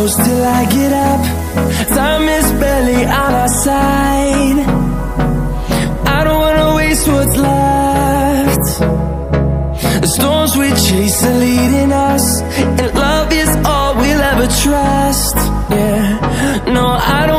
close till I get up. Time is barely on our side. I don't wanna waste what's left. The storms we chase are leading us, and love is all we'll ever trust. Yeah, no, I don't